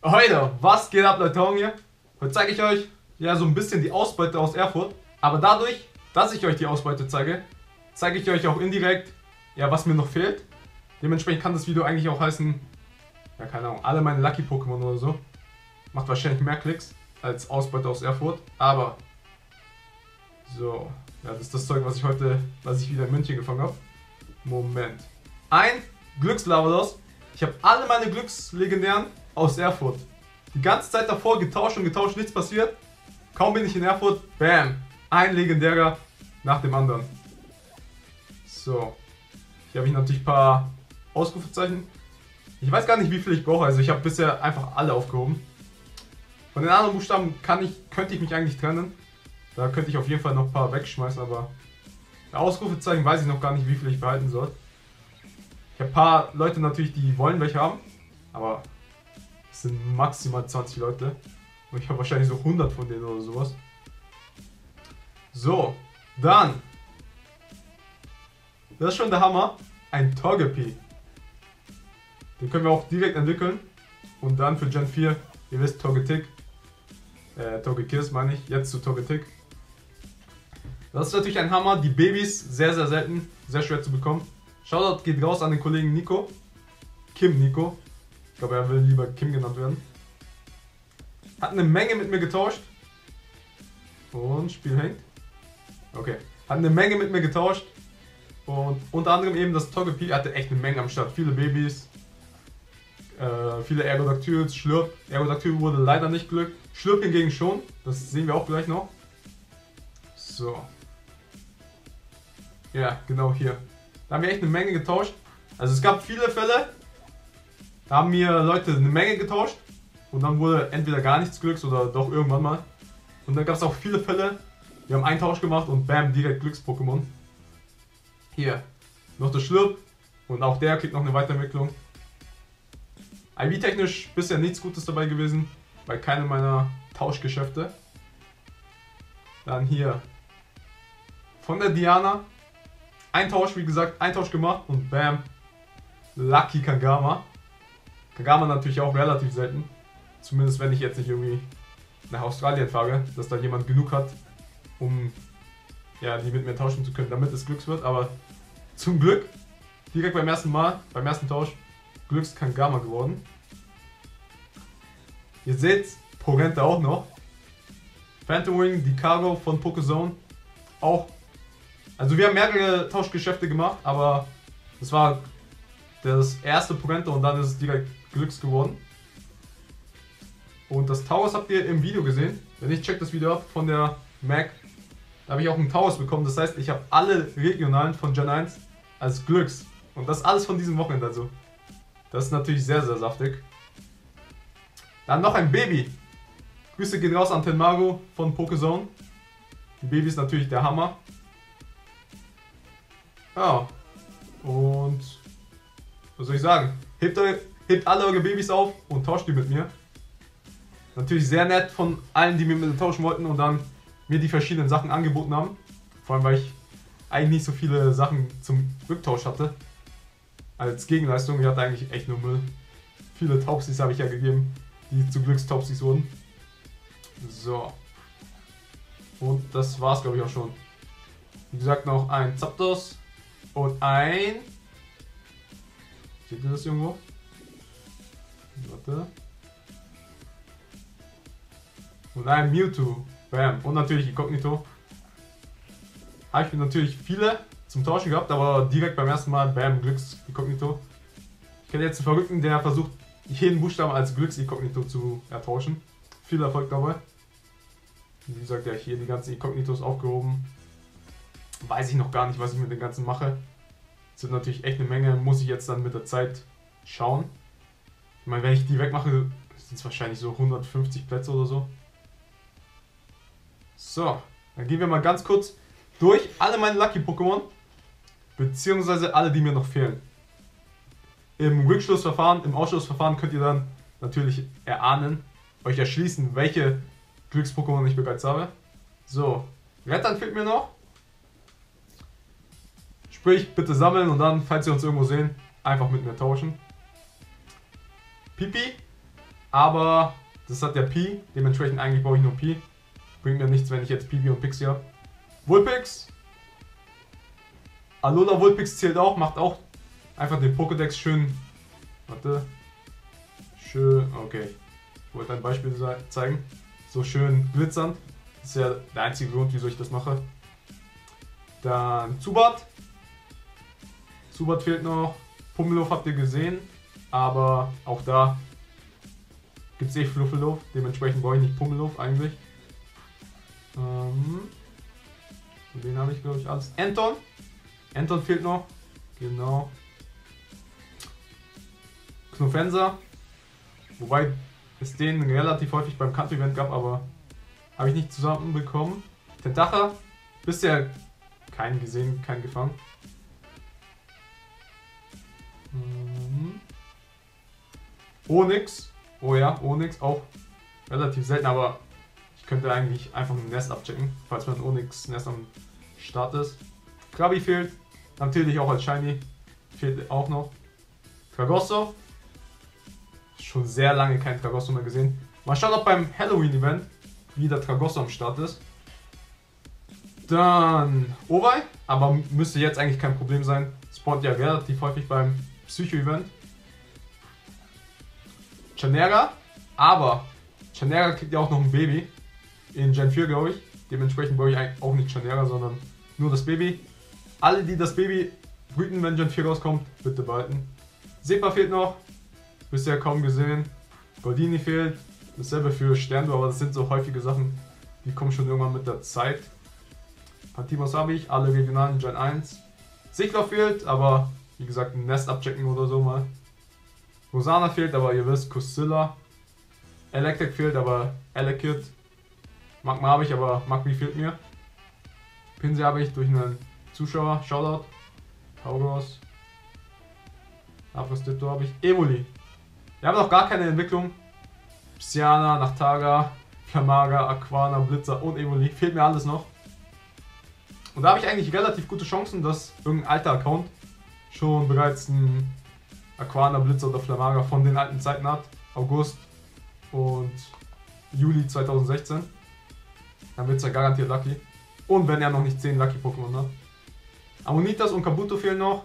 Heute, was geht ab, Leute? Hier. Heute zeige ich euch ja so ein bisschen die Ausbeute aus Erfurt. Aber dadurch, dass ich euch die Ausbeute zeige, zeige ich euch auch indirekt, ja, was mir noch fehlt. Dementsprechend kann das Video eigentlich auch heißen, ja, keine Ahnung, alle meine Lucky Pokémon oder so. Macht wahrscheinlich mehr Klicks als Ausbeute aus Erfurt. Aber, so, ja, das ist das Zeug, was ich wieder in München gefangen habe. Moment. Ein Glückslavados. Ich habe alle meine Glückslegendären aus Erfurt. Die ganze Zeit davor getauscht und getauscht, nichts passiert. Kaum bin ich in Erfurt, bam, ein legendärer nach dem anderen. So, hier habe ich natürlich ein paar Ausrufezeichen. Ich weiß gar nicht, wie viel ich brauche, also ich habe bisher einfach alle aufgehoben. Von den anderen Buchstaben könnte ich mich eigentlich trennen. Da könnte ich auf jeden Fall noch ein paar wegschmeißen, aber Ausrufezeichen weiß ich noch gar nicht, wie viel ich behalten soll. Ich habe ein paar Leute natürlich, die wollen welche haben, aber es sind maximal 20 Leute und ich habe wahrscheinlich so 100 von denen oder sowas. So, dann, das ist schon der Hammer, ein Togepi. Den können wir auch direkt entwickeln und dann für Gen 4, ihr wisst, Togetic, Togekiss meine ich, jetzt zu Togetic. Das ist natürlich ein Hammer, die Babys sehr, sehr selten, sehr schwer zu bekommen. Shoutout geht raus an den Kollegen Nico. Kim Nico. Ich glaube, er will lieber Kim genannt werden. Hat eine Menge mit mir getauscht. Und Spiel hängt. Okay. Hat eine Menge mit mir getauscht. Und unter anderem eben das Togepi hatte echt eine Menge am Start. Viele Babys. Viele Ergodactyls, Schlürp. Ergodactyl wurde leider nicht glückt. Schlürp hingegen schon. Das sehen wir auch gleich noch. So. Ja, genau hier. Da haben wir echt eine Menge getauscht. Also es gab viele Fälle, da haben mir Leute eine Menge getauscht und dann wurde entweder gar nichts Glücks oder doch irgendwann mal. Und dann gab es auch viele Fälle, die haben einen Tausch gemacht und bam, direkt Glücks-Pokémon. Hier, noch das Schlürp und auch der kriegt noch eine Weiterentwicklung. IV-technisch bisher nichts Gutes dabei gewesen, bei keinem meiner Tauschgeschäfte. Dann hier, von der Diana. Ein Tausch, wie gesagt, ein Tausch gemacht und bam, Lucky Kagama. Kagama natürlich auch relativ selten. Zumindest wenn ich jetzt nicht irgendwie nach Australien fahre, dass da jemand genug hat, um ja, die mit mir tauschen zu können, damit es Glücks wird. Aber zum Glück, direkt beim ersten Tausch, Glücks Kagama geworden. Ihr seht, Pogente auch noch. Phantom Wing, die Cargo von Pokézone, auch. Also wir haben mehrere Tauschgeschäfte gemacht, aber das war das erste Pogente und dann ist es direkt Glücks geworden. Und das Taurus habt ihr im Video gesehen. Wenn nicht, checkt das Video ab von der Mac. Da habe ich auch einen Taurus bekommen. Das heißt, ich habe alle regionalen von Gen 1 als Glücks. Und das alles von diesem Wochenende also. Das ist natürlich sehr, sehr saftig. Dann noch ein Baby. Grüße gehen raus an Tenmago von Pokézone. Die Baby ist natürlich der Hammer. Ja, und was soll ich sagen? Hebt alle eure Babys auf und tauscht die mit mir. Natürlich sehr nett von allen, die mit mir tauschen wollten und dann mir die verschiedenen Sachen angeboten haben. Vor allem, weil ich eigentlich nicht so viele Sachen zum Rücktausch hatte. Als Gegenleistung, ich hatte eigentlich echt nur Müll. Viele Taubsis habe ich ja gegeben, die zu Glückstaubsis wurden. So. Und das war's, glaube ich, auch schon. Wie gesagt, noch ein Zapdos. Und ein... Seht ihr das irgendwo? Warte. Und ein Mewtwo. Bam. Und natürlich Inkognito. Habe ich natürlich viele zum Tauschen gehabt, aber direkt beim ersten Mal, bam, Glücks-Inkognito. Ich kenne jetzt einen Verrückten, der versucht, jeden Buchstaben als Glücks-Inkognito zu ertauschen. Viel Erfolg dabei. Wie gesagt, ja, hier die ganzen Inkognitos aufgehoben. Weiß ich noch gar nicht, was ich mit den ganzen mache. Das sind natürlich echt eine Menge, muss ich jetzt dann mit der Zeit schauen. Ich meine, wenn ich die wegmache, sind es wahrscheinlich so 150 Plätze oder so. So, dann gehen wir mal ganz kurz durch alle meine Lucky-Pokémon, beziehungsweise alle, die mir noch fehlen. Im Rückschlussverfahren, im Ausschlussverfahren könnt ihr dann natürlich erahnen, euch erschließen, welche Glücks-Pokémon ich bereits habe. So, Rettern fehlt mir noch. Sprich, bitte sammeln und dann, falls ihr uns irgendwo sehen, einfach mit mir tauschen. Pipi Aber das hat der Pi, dementsprechend eigentlich brauche ich nur Pi. Bringt mir nichts, wenn ich jetzt Pibi und Pixie habe. Vulpix. Alola Vulpix zählt auch, macht auch einfach den Pokédex schön. Warte. Schön, okay. Ich wollte ein Beispiel zeigen. So schön glitzernd. Das ist ja der einzige Grund, wieso ich das mache. Dann Zubat. Zubat fehlt noch. Pummeluff habt ihr gesehen. Aber auch da gibt es eh Fluffeluff. Dementsprechend brauche ich nicht Pummeluff eigentlich. Den habe ich glaube ich alles. Anton. Anton fehlt noch. Genau. Knofenser. Wobei es den relativ häufig beim Country-Event gab, aber habe ich nicht zusammenbekommen. Tentacha. Bisher keinen gesehen, keinen gefangen. Onyx. Oh ja, Onyx auch relativ selten, aber ich könnte eigentlich einfach ein Nest abchecken, falls mein Onyx-Nest am Start ist. Krabi fehlt. Natürlich auch als Shiny. Fehlt auch noch. Tragosso. Schon sehr lange kein Tragosso mehr gesehen. Mal schauen, ob beim Halloween-Event wieder Tragosso am Start ist. Dann Owei, aber müsste jetzt eigentlich kein Problem sein. Spawnt ja relativ häufig beim Psycho-Event. Chanera, aber Chanera kriegt ja auch noch ein Baby. In Gen 4, glaube ich. Dementsprechend brauche ich eigentlich auch nicht Chanera, sondern nur das Baby. Alle, die das Baby brüten, wenn Gen 4 rauskommt, bitte behalten. Sepa fehlt noch. Bisher kaum gesehen. Goldini fehlt. Dasselbe für Sterndu, aber das sind so häufige Sachen, die kommen schon irgendwann mit der Zeit. Pantimos habe ich, alle regionalen Gen 1. Sickler fehlt, aber wie gesagt, ein Nest abchecken oder so mal. Rosana fehlt, aber ihr wisst, Kusilla. Electric fehlt, aber Elekid. Magma habe ich, aber Magmi fehlt mir. Pinsel habe ich durch einen Zuschauer. Shoutout. Tauros. Aprostito habe ich. Evoli. Wir haben noch gar keine Entwicklung. Psyana, Nachtaga, Flamaga, Aquana, Blitzer und Evoli. Fehlt mir alles noch. Und da habe ich eigentlich relativ gute Chancen, dass irgendein alter Account schon bereits ein Aquana, Blitzer oder Flamaga von den alten Zeiten hat. August und Juli 2016. Dann wird es ja garantiert Lucky. Und wenn er noch nicht 10 Lucky Pokémon hat. Ammonitas und Kabuto fehlen noch.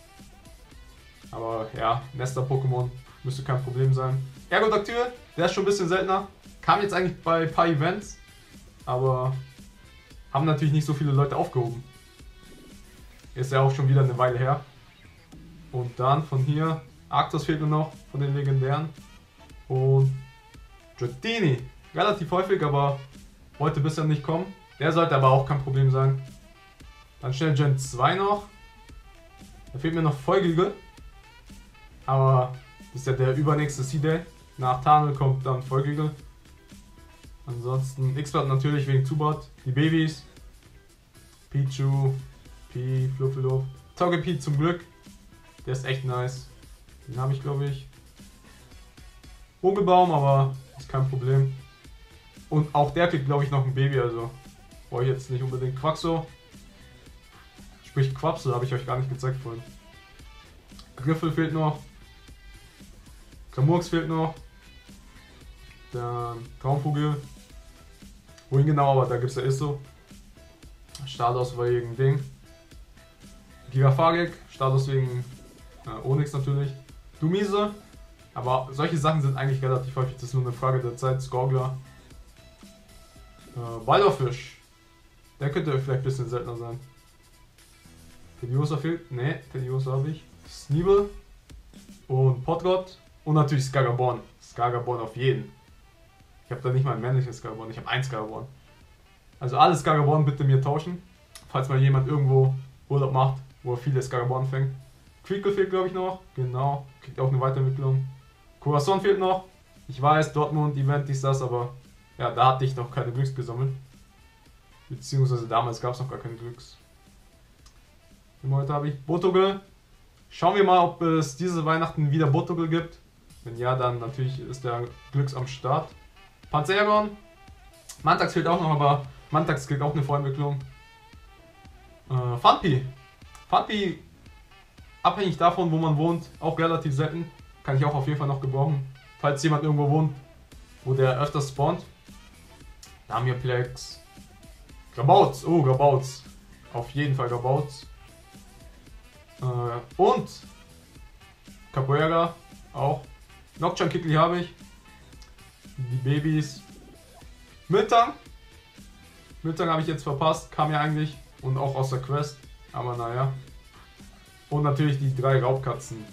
Aber ja, Nester-Pokémon müsste kein Problem sein. Ergodactyl, der ist schon ein bisschen seltener. Kam jetzt eigentlich bei ein paar Events. Aber haben natürlich nicht so viele Leute aufgehoben. Ist ja auch schon wieder eine Weile her. Und dann von hier, Arctos fehlt nur noch von den legendären. Und Dratini, relativ häufig, aber wollte bisher nicht kommen. Der sollte aber auch kein Problem sein. Dann schnell Gen 2 noch. Da fehlt mir noch Feugigel. Aber das ist ja der übernächste Sea-Day. Nach Tarnel kommt dann Feugigel. Ansonsten X-Bart natürlich wegen Zubat. Die Babys. Pichu, Pi, Fluffeluff. Togepi zum Glück. Der ist echt nice. Den habe ich glaube ich. Vogelbaum, aber ist kein Problem. Und auch der kriegt glaube ich noch ein Baby, also brauche ich jetzt nicht unbedingt. Quaxo. Sprich Quapsel, habe ich euch gar nicht gezeigt vorhin. Griffel fehlt noch. Klamurks fehlt noch. Dann Traumvogel. Wohin genau, aber da gibt es ja Isso. Stados wegen Ding. Gigafagik. Stados wegen Onyx natürlich. Dumise. Aber solche Sachen sind eigentlich relativ häufig. Das ist nur eine Frage der Zeit. Skorgler. Walderfisch. Der könnte vielleicht ein bisschen seltener sein. Tediosa fehlt. Ne, Tediosa habe ich. Sneebel. Und Podgott. Und natürlich Skagaborn. Skagaborn auf jeden. Ich habe da nicht mal ein männliches Skagaborn. Ich habe ein Skagaborn. Also alle Skagaborn bitte mir tauschen. Falls mal jemand irgendwo Urlaub macht, wo er viele Skagaborn fängt. Quickle fehlt glaube ich noch. Genau. Kriegt auch eine Weiterentwicklung. Corazon fehlt noch. Ich weiß, Dortmund, Event, dies, das, aber ja, da hatte ich noch keine Glücks gesammelt. Beziehungsweise damals gab es noch gar keine Glücks. Heute habe ich Botogel. Schauen wir mal, ob es diese Weihnachten wieder Botogel gibt. Wenn ja, dann natürlich ist der Glücks am Start. Panzergon. Mantax fehlt auch noch, aber Mantax kriegt auch eine Vorentwicklung. Funpi. Funpi, abhängig davon, wo man wohnt, auch relativ selten. Kann ich auch auf jeden Fall noch gebrauchen. Falls jemand irgendwo wohnt, wo der öfters spawnt. Damirplex. Grabouts. Oh, Grabouts. Auf jeden Fall Grabouts. Und Capoeira auch. Nocturne Kikli habe ich. Die Babys. Müttern. Müttern habe ich jetzt verpasst. Kam ja eigentlich. Und auch aus der Quest. Aber naja. Und natürlich die 3 Raubkatzen.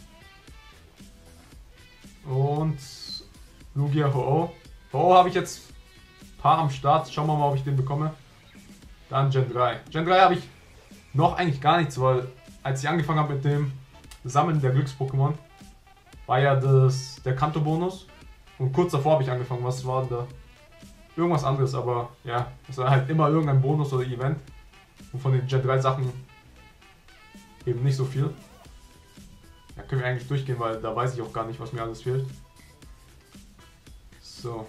Und Lugia Ho-Oh. Ho-Oh habe ich jetzt ein paar am Start. Schauen wir mal, ob ich den bekomme. Dann Gen 3. Gen 3 habe ich noch eigentlich gar nichts, weil als ich angefangen habe mit dem Sammeln der Glücks-Pokémon, war ja der Kanto-Bonus. Und kurz davor habe ich angefangen. Was war denn da? Irgendwas anderes, aber ja, es war halt immer irgendein Bonus oder Event. Und von den Gen 3 Sachen eben nicht so viel. Da können wir eigentlich durchgehen, weil da weiß ich auch gar nicht, was mir alles fehlt. So.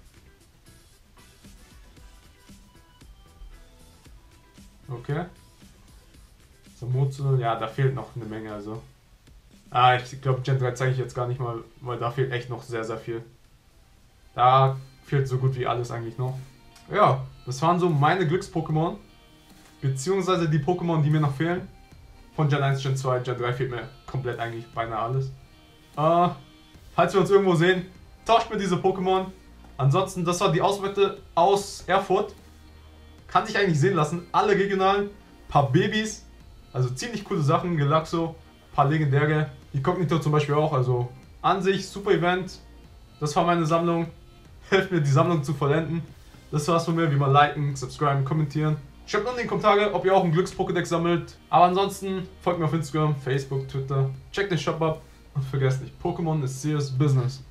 Okay. Samotsu, ja, da fehlt noch eine Menge, also. Ich glaube, Gen 3 zeige ich jetzt gar nicht mal, weil da fehlt echt noch sehr, sehr viel. Da fehlt so gut wie alles eigentlich noch. Ja, das waren so meine Glücks-Pokémon. Beziehungsweise die Pokémon, die mir noch fehlen. Von Gen 1, Gen 2, Gen 3 fehlt mir komplett eigentlich beinahe alles. Falls wir uns irgendwo sehen, tauscht mir diese Pokémon. Ansonsten, das war die Ausbeute aus Erfurt. Kann sich eigentlich sehen lassen. Alle regionalen, paar Babys. Also ziemlich coole Sachen. Galaxo, paar legendäre. Die Cognito zum Beispiel auch. Also an sich, super Event. Das war meine Sammlung. Helft mir, die Sammlung zu vollenden. Das war's von mir. Wie immer liken, subscriben, kommentieren. Schreibt unten in die Kommentare, ob ihr auch einen Glücks-Pokédex sammelt. Aber ansonsten folgt mir auf Instagram, Facebook, Twitter. Checkt den Shop ab und vergesst nicht, Pokémon ist serious business.